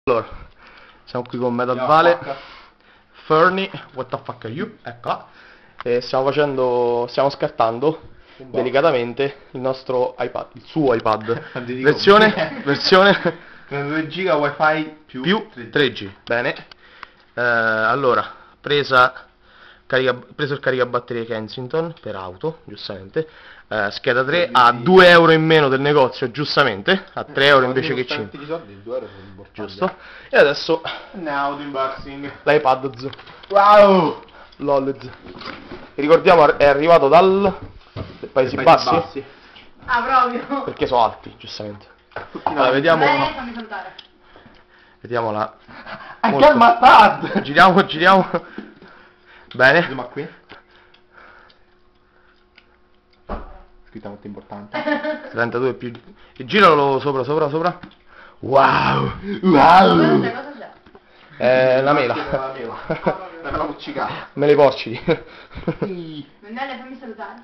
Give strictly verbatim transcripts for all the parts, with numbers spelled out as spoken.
Allora, siamo qui con Metal Vale, Fernie, what the fuck are you? Eccola. E stiamo facendo, stiamo scartando delicatamente il nostro iPad, il suo iPad. Versione, versione trentadue giga wifi più, più tre G. Bene. Eh, allora, presa, carica, preso il caricabatterie Kensington per auto, giustamente. Eh, scheda tre a due euro in meno del negozio, giustamente, a tre euro invece che cinque. Giusto. E adesso now the unboxing. l'iPad. Wow! Lolz. Ricordiamo è arrivato dal Paesi, Paesi Bassi? Bassi. Ah, proprio. Perché sono alti, giustamente. Allora, vediamo. Eh, fammi saltare. Vediamo la. Anche il Mattad! Giriamo, giriamo. Bene. Ma qui? Scritta molto importante. trentadue più. E giralo sopra, sopra, sopra. Wow! Wow! Cosa c'è? Cosa c'è? È la mela. La mela. La mela muccicata. Mele porci. Mendele, fammi salutare.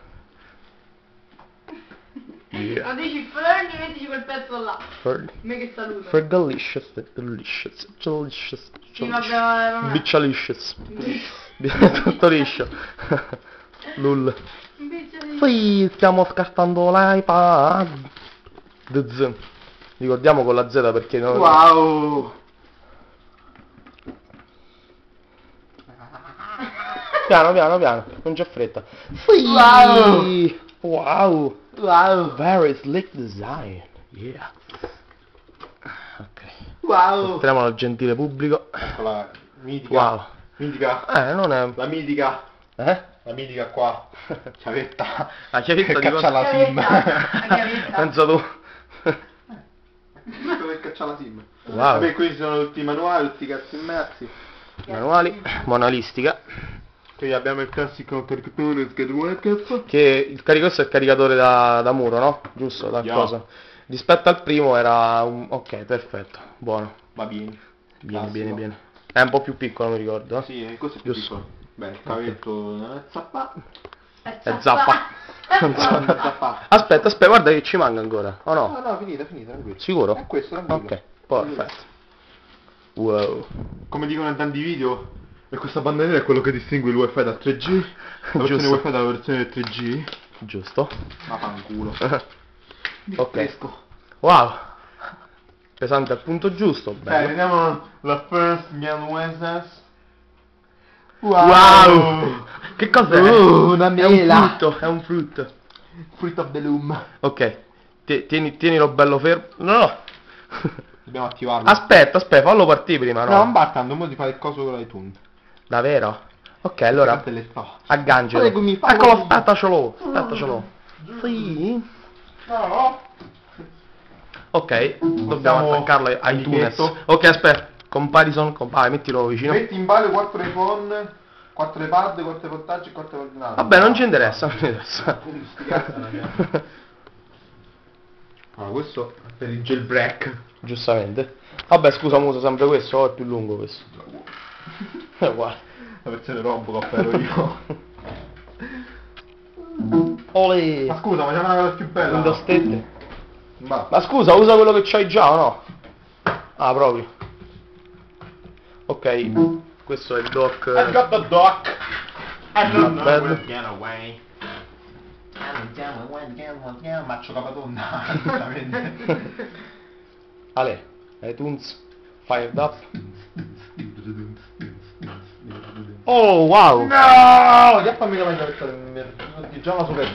Yeah. Non dici Fernie, mettici quel pezzo là. For, Me che saluto. for delicious, delicious, delicious, Sì, vabbè, vabbè. biccialicious. Tutto liscio. Lull. Invece Sì, stiamo scartando l'iPad. Z. Ricordiamo con la Z perché non. Wow! Piano, piano, piano, non c'è fretta. Sì. Wow! Wow! Wow! Very slick design. Yeah. Ok. Wow! Mostriamolo al gentile pubblico. Eccola, mitica. Wow. Mitica. Eh, non è. La mitica. Eh? La mitica qua. Chiavetta. La chiavetta di Caccia cosa? la sim. La chiavetta. Pensa tu. Dove caccia la sim? Wow. Vabbè, questi sono tutti i manuali, tutti i cazzi immersi. Manuali. Monalistica. Qui abbiamo il classico caricatore scheda. Che il carico questo è il caricatore da, da muro, no? Giusto, da Yeah. cosa? Rispetto al primo era un. Ok, perfetto. Buono. Va bene. Bene, Classico. bene, bene. È un po' più piccolo, mi ricordo. eh? Sì, questo è più Giusto. piccolo. Beh, il cavetto non è zappa. È zappa. Zappa. Aspetta, aspetta, guarda che ci manca ancora. O no? No, no, finita, finita, tranquillo. Sicuro? È questo, tranquillo. Ok, perfetto. Wow. Come dicono in tanti video, e questa banderina è quello che distingue il wifi dal tre G, la versione Giusto. wifi dalla versione del tre G. Giusto. Ma fanculo. Ok. Wow. Pesante al punto giusto. Dai, Bello. vediamo la first Gen Wednesdays. Wow. Che cos'è? Uh, una È un mela. frutto, è un frutto. Fruit of the Loom. Ok. Ti- Tieni, tienilo bello fermo. No, no. Dobbiamo attivarlo. Aspetta, aspetta, fallo partire prima, no? No, non battando, ora ti fare il coso con l'iTunes. Davvero? Ok, allora. Te le sto. Aggancialo. Guarda come fa, Eccolo, guarda. aspettacelo. Aspettacelo. Sì. No. Ok, dobbiamo Possiamo- attaccarlo ai iTunes. Amichetto. Ok, aspetta. Comparison, comp ah, mettilo vicino. Metti in ballo quattro iPhone, quattro iPad, quattro portaggi e quattro ordinari. Vabbè, non ci interessa, non ci interessa. Allora, questo è per il jailbreak. Giustamente. Vabbè, scusa, uso sempre questo, o è più lungo questo. È uguale. La versione Robocop ero io. Ole. Ma scusa, ma c'è una cosa più bella. Windows sette. Ma, Ma scusa, usa quello che c'hai già o no? Ah, proprio. Ok, questo è il dock. I got the dock. I don't know Bad. where to get away. Maccio capatonda. Giustamente. Ale, iTunes, fired up. Oh, wow! No! Già fammi capire questa di già la so persa.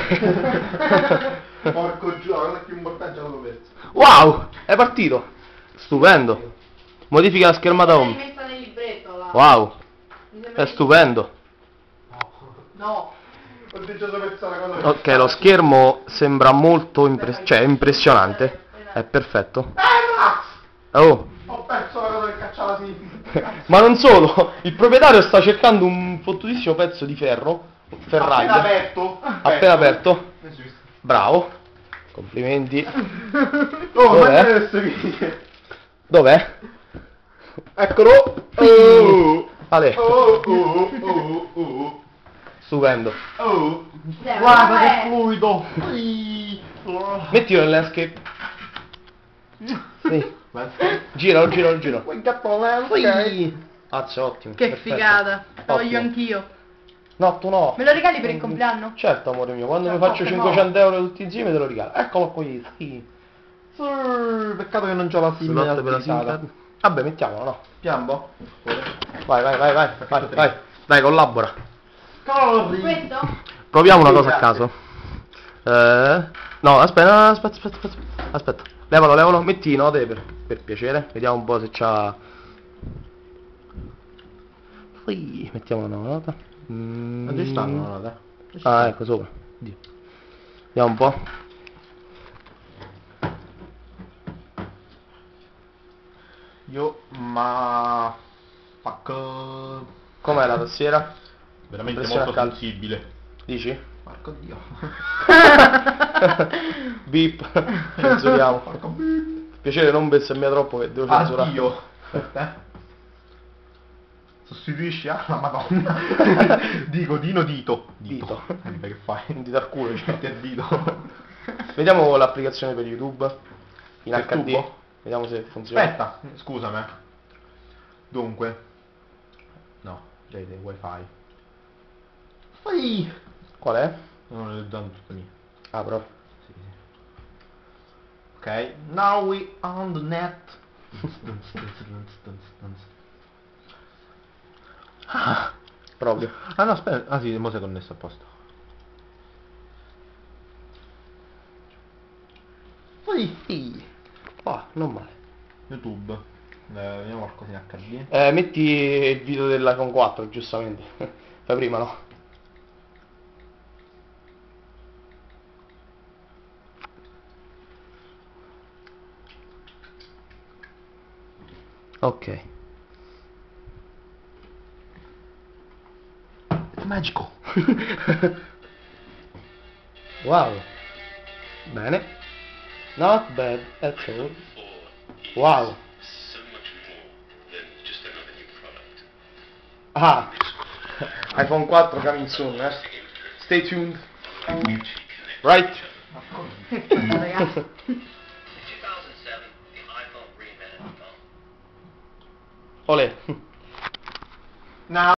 Porco giù, la cosa più importante è la so persa. Wow! È partito! Stupendo! Modifica la schermata l'hai home. messa nel libretto là. Wow! Mi sembra È di- stupendo! No. Ho già so persa la cosa. Ok, lo schermo sembra molto impres- cioè impressionante. È perfetto. Ah, Oh! ho perso la cosa che cacciava sì. Ma non solo! Il proprietario sta cercando un fottutissimo pezzo di ferro. Appena Ferraglio. aperto. Appena aperto. Adesso vi sto- Bravo. Complimenti. Oh, ma Dov'è? adesso vi- Dov'è? Eccolo. Oh. Ale. Oh, oh, oh, oh, Stupendo. oh. Dai, Guarda ma che è- fluido. Ui. Oh. Mettilo nel landscape. Sì. Giralo, giralo, giralo. We got the landscape. Ui. Azza, ottimo. Che perfetto. figata. La voglio Ottimo. anch'io. No, tu no. Me lo regali per il compleanno? Certo, amore mio, quando No, mi faccio no, cinquecento euro tutti insieme te lo regalo. Eccolo qui, sì. Sì, peccato che non c'ho la sim Slot per la attivata. SIM card. Vabbè, mettiamolo, no. Piambo? Vai, vai, vai, vai, vai, vai. Dai, collabora. Corri! Questo? Proviamo una Sì, cosa a grazie. caso. Eh, no, aspetta, aspetta, aspetta, aspetta. Aspetta. Levalo, levalo, metti note per, per piacere. Vediamo un po' se c'ha. Sì, mettiamo una nota. Mm. Ma dove stanno la nota? Ah, ecco, sopra. Dio. Vediamo un po'. Io, ma... Fuck. Com'è la tastiera? Veramente Pressione molto a caldo. sensibile. Dici? Porco dio. Beep. Censuriamo. Porco beep. Piacere non bestemmia troppo che devo censurare. Addio. Aspetta. Sostituisci alla madonna. Dico Dino Dito. Dito. Eh, beh, che fai? Un dito al culo, cioè. Metti il dito. Vediamo l'applicazione per YouTube. In Per acca di. tubo? Vediamo se funziona. Aspetta, scusami. Dunque. No, rete, wifi. Fai. Qual è? Non le danno tutto mio. Apro. Sì, sì. Ok, now we on the net. Proprio. Ah no, aspetta. Ah sì, mo sei connesso a posto. Poi Sì. Ah, non male. YouTube. Eh, vediamo qualcosa in acca di. Eh, metti il video dell'iPhone quattro, giustamente. Fai prima, no? Ok. È magico. Wow. Bene. Not bad at all. Wow. So much more than just another new product. Ah. iPhone quattro coming soon, eh. Stay tuned. Right. Ragazzi. In two thousand seven, the iPhone reinvented the phone. Olè. No.